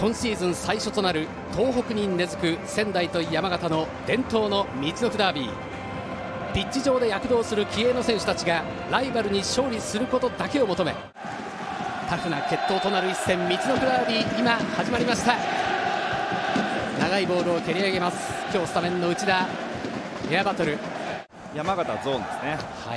今シーズン最初となる東北に根付く仙台と山形の伝統のみちのくダービー。ピッチ上で躍動する気鋭の選手たちがライバルに勝利することだけを求め、タフな決闘となる一戦、みちのくダービー、今始まりました。長いボールを蹴り上げます。今日スタメンの内田。エアバトル、 山形ゾーンですね。 はい、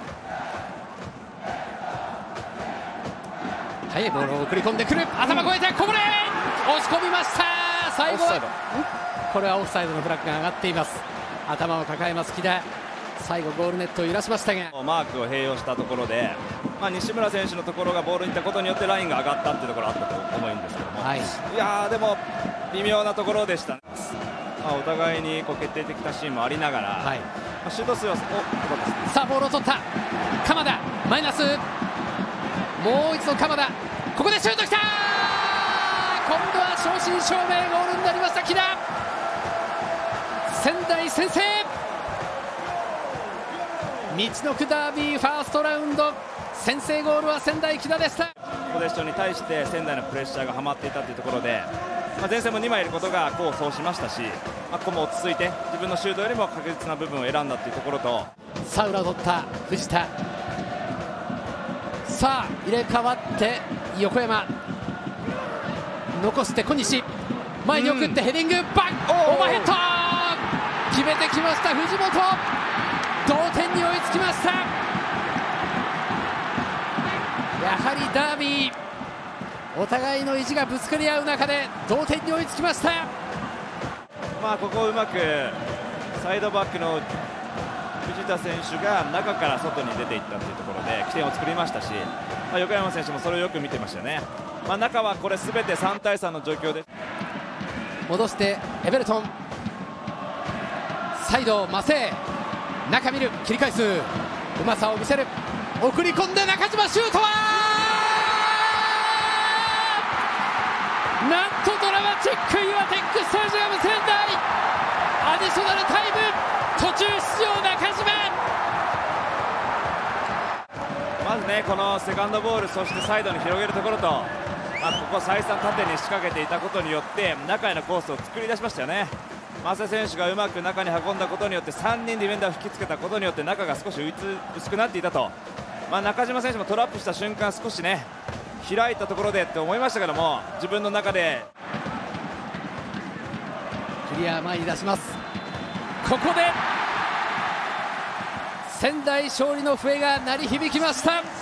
速いボールを送り込んでくる。頭越えてこぼれ、押し込みました。最後はこれはオフサイドのフラッグが上がっています。頭を抱えます木田。最後ゴールネットを揺らしましたが、 マークを併用したところで、西村選手のところがボールに行ったことによってラインが上がったっていうところがあったと思うんですけども、 はい、 いやーでも微妙なところでした。お互いに決定的なシーンもありながら、はい、シュート数は良かったですね。 さあボールを取った鎌田、マイナス、もう一度鎌田、ここでシュートきた。今度は正真正銘ゴールになりました木田。仙台先制。みちのくダービーファーストラウンド、先制ゴールは仙台木田でした。 ポゼッションに対して仙台のプレッシャーがはまっていたというところで、前線も2枚いることが功を奏しましたし、ここも落ち着いて自分のシュートよりも確実な部分を選んだというところと、 さあ裏を取った藤田。さあ入れ替わって横山、残して小西、前に送ってヘディング、バン、オーバーヘッド決めてきました藤本。同点に追いつきました。やはりダービー、お互いの意地がぶつかり合う中で同点に追いつきました。 ここをうまくサイドバックの藤田選手が中から外に出ていったというところで起点を作りましたし、横山選手もそれをよく見てましたね。中はこれ全て3対3の状況です。 戻してエベルトン、サイドマセー、中見る、切り返す、うまさを見せる、送り込んで中島シュートはなんとドラマチック、岩テックスタジアム仙台、アディショナルタイム、途中出場中島。 まずね、このセカンドボール、そしてサイドに広げるところと、ここ再三縦に仕掛けていたことによって中へのコースを作り出しましたよね。増田選手がうまく中に運んだことによって3人ディフェンダーを引きつけたことによって中が少し薄くなっていたと、中島選手もトラップした瞬間少しね開いたところでって思いましたけども、自分の中でクリア前に出します。ここで仙台勝利の笛が鳴り響きました。